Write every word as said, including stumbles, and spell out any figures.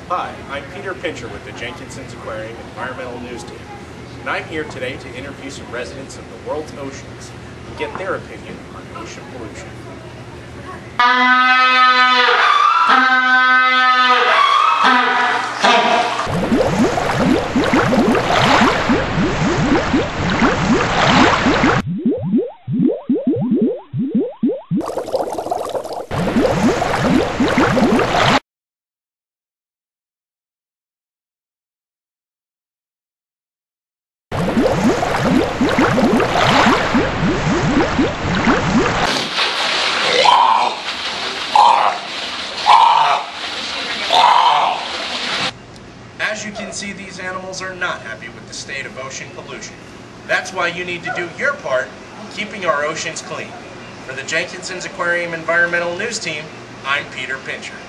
Hi, I'm Peter Pincher with the Jenkinson's Aquarium Environmental News Team, and I'm here today to interview some residents of the world's oceans and get their opinion on ocean pollution. As you can see, these animals are not happy with the state of ocean pollution. That's why you need to do your part in keeping our oceans clean. For the Jenkinson's Aquarium Environmental News Team, I'm Peter Pincher.